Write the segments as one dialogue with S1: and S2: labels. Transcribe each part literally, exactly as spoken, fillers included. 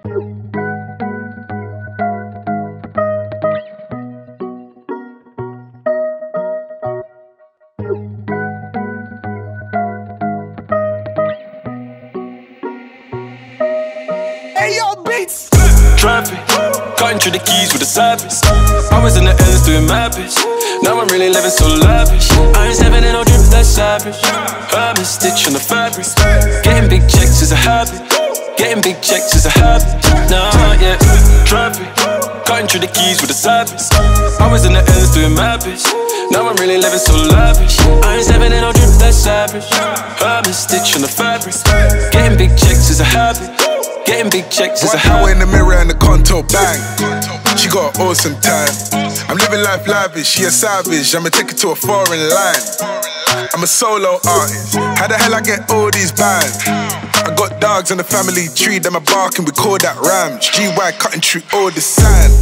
S1: Hey yo, beats!
S2: Traffic, cutting through the keys with the savage. I was in the ends doing my bitch. Now I'm really living so lavish. I ain't stepping in no drip that's savage. Hermes stitch on the fabric. Getting big checks is a habit. Getting big checks is a habit. Nah, yeah. Traffic, cutting through the keys with the savage. I was in the ends doing my bitch. Now I'm really living so lavish. I ain't stepping in no drip that's savage. Hermes stitch on the fabric. Getting big checks is a habit. Getting big checks is a habit.
S1: One hour in the mirror and the contour bang. She got an awesome time. I'm living life lavish, she a savage. I'ma take it to a foreign line. I'm a solo artist. How the hell I get all these bands? I got dogs on the family tree, them a barking, we call that rams. G Y cutting through all the sand.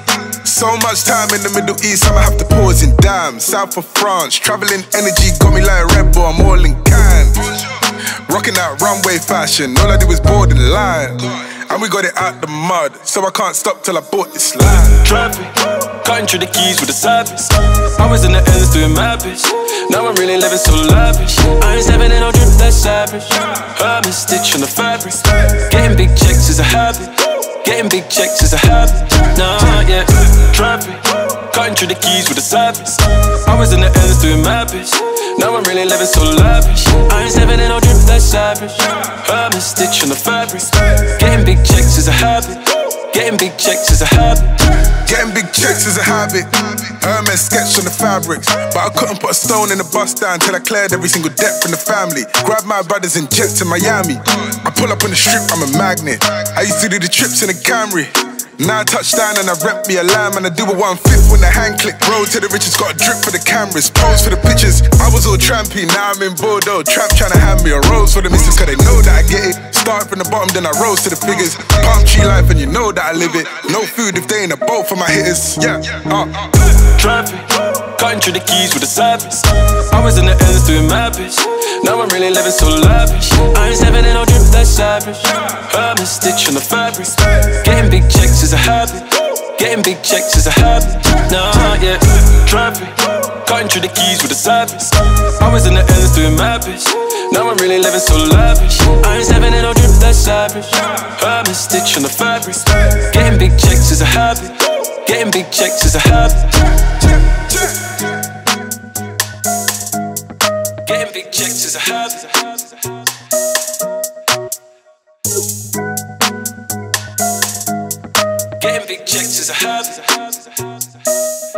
S1: So much time in the Middle East, I'ma have to pause in damn. South of France, traveling energy got me like Red Bull, I'm all in Cannes. Rocking that runway fashion, all I do is board the line. And we got it out the mud, so I can't stop till I bought this land.
S2: Traffic, cutting through the keys with the savage. I was in the ends doing my bitch. Now I'm really living so lavish. I ain't stepping in no drip that's savage. Hermes stitch on the fabric. Getting big checks is a habit. Getting big checks is a habit. Nah, yeah. Traffic, cutting through the keys with the savage. I was in the ends doing my bitch. Now I'm really living so lavish. I ain't stepping in no drip that's savage. Hermes stitch on the fabric. Getting big checks is a habit. Getting big checks is a habit.
S1: Getting big checks is a habit. Hermes sketch on the fabrics. But I couldn't put a stone in the bus down till I cleared every single debt from the family. Grab my brothers and jet to Miami. I pull up on the strip, I'm a magnet. I used to do the trips in a Camry. Now I touch down and I rep me a lamb. And I do a one-fifth when the hand click. Road to the riches, got a drip for the cameras. Pose for the pictures, I was all trampy. Now I'm in Bordeaux, trap trying to hand me a rose for the missus. Cause they know that I get it. Start from the bottom, then I rose to the figures. Palm tree life and you know that I live it. No food if they ain't a boat for my hitters. Yeah, uh.
S2: Traffic, cutting through the keys with the savage. I was in the ends doing my bitch. Now I'm really living so lavish. I ain't stepping in no drip that's savage. Hermes stitch on the fabric. Getting big checks is a habit. Getting big checks is a habit. Nah, yeah. Traffic, cutting through the keys with the savage. I was in the ends doing my bitch. Now I'm really living so lavish. I ain't stepping in no drip that's savage. Hermes stitch on the fabric. Getting big checks is a habit. Getting big checks is a habit. Getting big checks is a habit. Getting big checks is a habit.